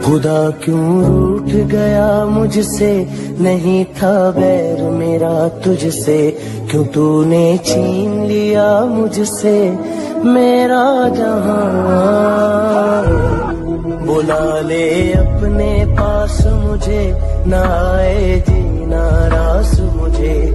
खुदा क्यों रूठ गया मुझसे, नहीं था बैर मेरा तुझसे, क्यों तूने छीन लिया मुझसे मेरा जहां। बुला ले अपने पास मुझे, ना आए जीना रास मुझे।